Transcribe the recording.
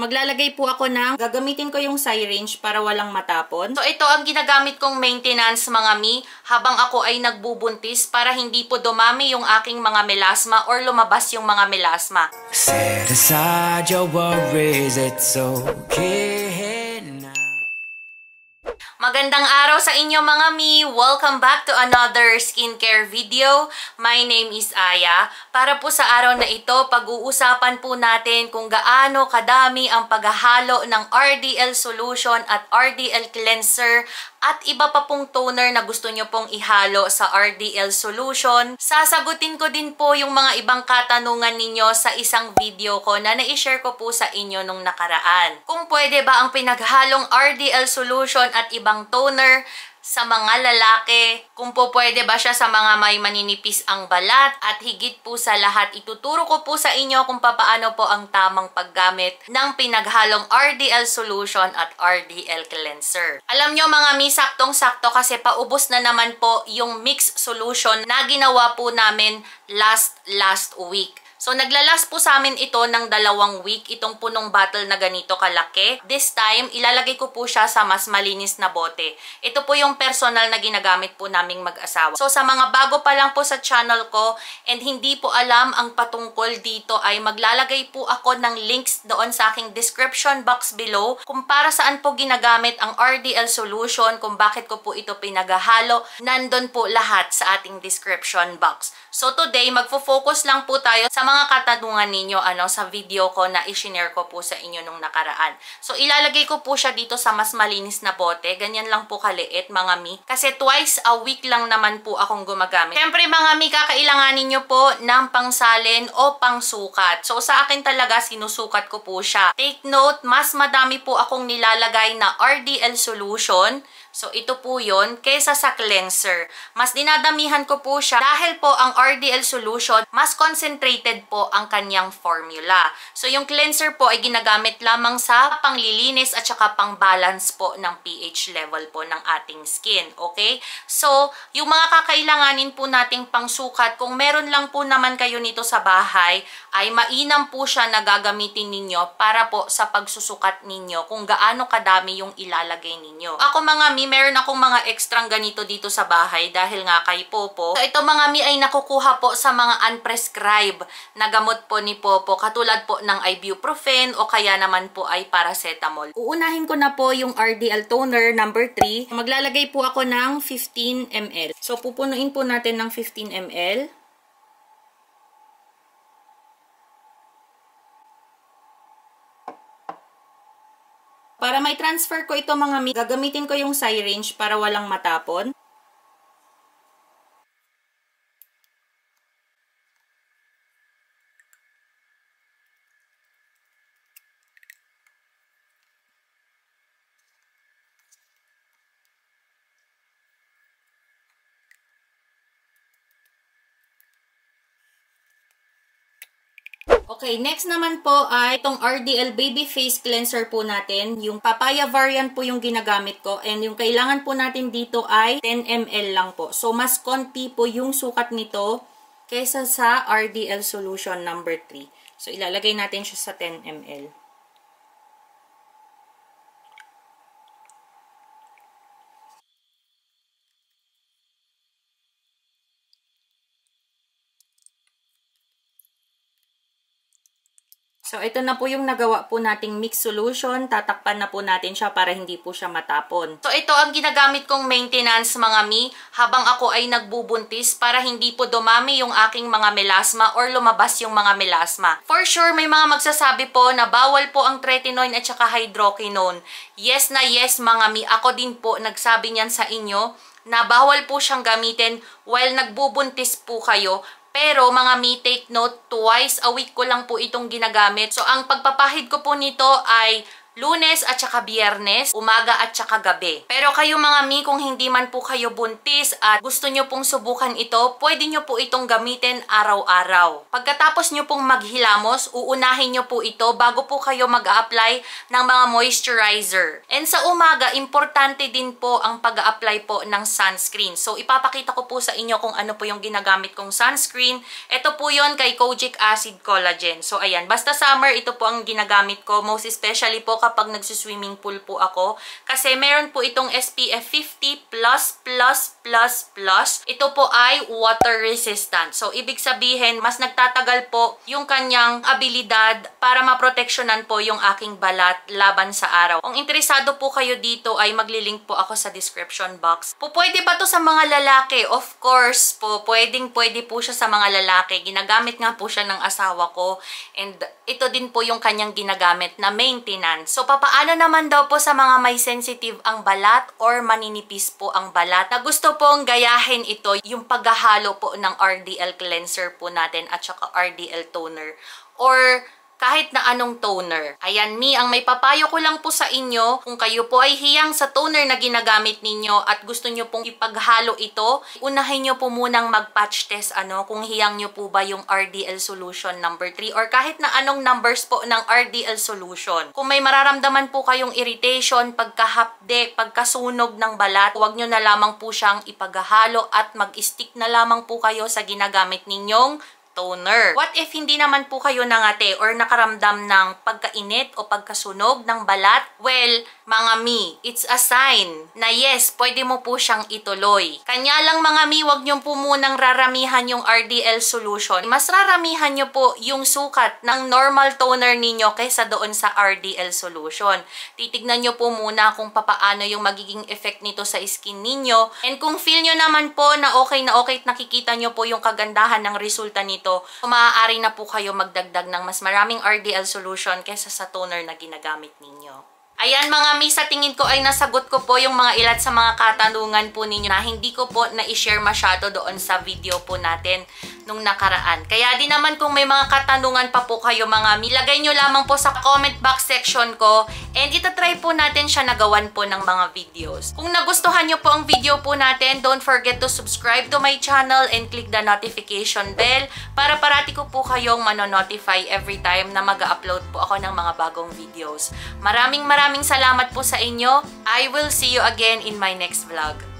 maglalagay po ako ng, gagamitin ko yung syringe para walang matapon. So ito ang ginagamit kong maintenance mga mi, habang ako ay nagbubuntis para hindi po dumami yung aking mga melasma or lumabas yung mga melasma. Set aside your worries, it's okay now. Magandang araw sa inyo mga mi! Welcome back to another skincare video. My name is Aya. Para po sa araw na ito, pag-uusapan po natin kung gaano kadami ang paghahalo ng RDL solution at RDL cleanser at iba pa pong toner na gusto nyo pong ihalo sa RDL solution. Sasagutin ko din po yung mga ibang katanungan ninyo sa isang video ko na na-share ko po sa inyo nung nakaraan. Kung pwede ba ang pinaghalong RDL solution at ibang toner sa mga lalaki, kung po pwede ba siya sa mga may maninipis ang balat, at higit po sa lahat, ituturo ko po sa inyo kung papaano po ang tamang paggamit ng pinaghalong RDL solution at RDL cleanser. Alam nyo mga mi, saktong-sakto kasi paubos na naman po yung mix solution na ginawa po namin last week. So, naglalas po sa amin ito ng 2 week, itong punong bottle na ganito kalaki. This time, ilalagay ko po siya sa mas malinis na bote. Ito po yung personal na ginagamit po naming mag-asawa. So, sa mga bago pa lang po sa channel ko and hindi po alam ang patungkol dito, ay maglalagay po ako ng links doon sa aking description box below kung para saan po ginagamit ang RDL solution, kung bakit ko po ito pinaghahalo. Nandun po lahat sa ating description box. So, today, magfo-focus lang po tayo sa mga katanungan ninyo sa video ko na i-share ko po sa inyo nung nakaraan. So, ilalagay ko po siya dito sa mas malinis na bote. Ganyan lang po kaliit, mga mi. Kasi twice a week lang naman po akong gumagamit. Siyempre, mga mi, kakailanganin nyo po ng pangsalin o pangsukat. So, sa akin talaga, sinusukat ko po siya. Take note, mas madami po akong nilalagay na RDL solution. So, ito po yun, kesa sa cleanser. Mas dinadamihan ko po siya dahil po ang RDL solution, mas concentrated po ang kanyang formula. So, yung cleanser po ay ginagamit lamang sa panglilinis at saka pang-balance po ng pH level po ng ating skin. Okay? So, yung mga kakailanganin po nating pangsukat, kung meron lang po naman kayo nito sa bahay, ay mainam po siya na gagamitin ninyo para po sa pagsusukat ninyo kung gaano kadami yung ilalagay ninyo. Ako mga mi, meron akong mga extrang ganito dito sa bahay dahil nga kay Popo. So, ito mga mi ay nakukuha po sa mga unprescribed na gamot po ni Popo, katulad po ng ibuprofen o kaya naman po ay paracetamol. Uunahin ko na po yung RDL toner number 3. Maglalagay po ako ng 15 ml. So, pupunuin po natin ng 15 ml. Para may transfer ko ito mga mi, gagamitin ko yung syringe para walang matapon. Okay, next naman po ay itong RDL Baby Face Cleanser po natin. Yung papaya variant po yung ginagamit ko. And yung kailangan po natin dito ay 10 ml lang po. So, mas konti po yung sukat nito kaysa sa RDL Solution number 3. So, ilalagay natin siya sa 10 ml. So, ito na po yung nagawa po nating mix solution. Tatakpan na po natin siya para hindi po siya matapon. So, ito ang ginagamit kong maintenance mga mi, habang ako ay nagbubuntis para hindi po dumami yung aking mga melasma or lumabas yung mga melasma. For sure, may mga magsasabi po na bawal po ang tretinoin at saka hydroquinone. Yes na yes mga mi, ako din po nagsabi niyan sa inyo na bawal po siyang gamitin while nagbubuntis po kayo. Pero mga mi, take note, twice a week ko lang po itong ginagamit. So, ang pagpapahid ko po nito ay Lunes at saka Biyernes, umaga at saka gabi. Pero kayo mga mi, kung hindi man po kayo buntis at gusto nyo pong subukan ito, pwede nyo po itong gamitin araw-araw. Pagkatapos nyo pong maghilamos, uunahin nyo po ito bago po kayo mag-a-apply ng mga moisturizer. And sa umaga, importante din po ang pag-a-apply po ng sunscreen. So, ipapakita ko po sa inyo kung ano po yung ginagamit kong sunscreen. Ito po yon kay Kojic Acid Collagen. So, ayan. Basta summer, ito po ang ginagamit ko. Most especially po kapag nagsuswimming pool po ako. Kasi meron po itong SPF 50++++. Ito po ay water resistant. So, ibig sabihin, mas nagtatagal po yung kanyang abilidad para maproteksyonan po yung aking balat laban sa araw. Kung interesado po kayo dito, ay maglilink po ako sa description box. Pwede ba to sa mga lalaki? Of course po, pwede po siya sa mga lalaki. Ginagamit nga po siya ng asawa ko. And ito din po yung kanyang ginagamit na maintenance. So, papaano naman daw po sa mga may sensitive ang balat or maninipis po ang balat na gusto pong gayahin ito, yung paghahalo po ng RDL cleanser po natin at saka RDL toner or kahit na anong toner. Ayan mi, ang may papayo ko lang po sa inyo, kung kayo po ay hiyang sa toner na ginagamit ninyo at gusto nyo pong ipaghalo ito, unahin nyo po munang mag-patch test kung hiyang nyo po ba yung RDL solution number 3 or kahit na anong numbers po ng RDL solution. Kung may mararamdaman po kayong irritation, pagkahapde, pagkasunog ng balat, huwag nyo na lamang po siyang ipaghalo at mag-stick na lamang po kayo sa ginagamit ninyong toner. What if hindi naman po kayo nangate or nakaramdam ng pagkainit o pagkasunog ng balat? Well, mga mi, it's a sign na yes, pwede mo po siyang ituloy. Kanya lang mga mi, wag nyo po munang raramihan yung RDL solution. Mas raramihan nyo po yung sukat ng normal toner ninyo kaysa doon sa RDL solution. Titignan nyo po muna kung papaano yung magiging effect nito sa skin ninyo. And kung feel nyo naman po na okay at nakikita nyo po yung kagandahan ng resulta nito, maaari na po kayo magdagdag ng mas maraming RDL solution kaysa sa toner na ginagamit ninyo. Ayan mga mi, sa tingin ko ay nasagot ko po yung mga ilan sa mga katanungan po ninyo na hindi ko po na-share masyado doon sa video po natin nung nakaraan. Kaya din naman kung may mga katanungan pa po kayo mga mi, lagay nyo lamang po sa comment box section ko and itatry po natin siya nagawan po ng mga videos. Kung nagustuhan nyo po ang video po natin, don't forget to subscribe to my channel and click the notification bell para parati ko po kayong manonotify every time na mag-upload po ako ng mga bagong videos. Maraming salamat po sa inyo. I will see you again in my next vlog.